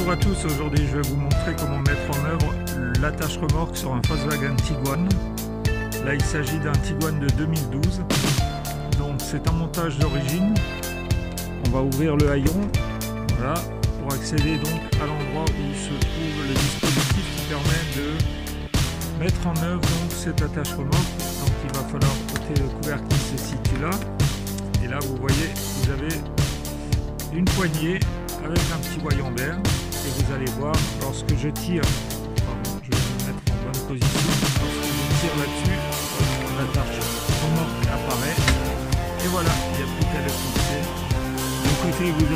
Bonjour à tous, aujourd'hui je vais vous montrer comment mettre en œuvre l'attache remorque sur un Volkswagen Tiguan. Là il s'agit d'un Tiguan de 2012, donc c'est un montage d'origine. On va ouvrir le haillon, voilà, pour accéder donc à l'endroit où se trouve le dispositif qui permet de mettre en œuvre donc cette attache remorque. Donc il va falloir ôter le couvercle qui se situe là, et là vous voyez, vous avez une poignée avec un petit voyant vert, et vous allez voir lorsque je tire, pardon, je vais me mettre en bonne position, lorsque je tire là-dessus, l'attache remorque apparaît, et voilà, il n'y a plus qu'à le fixer. De côté vous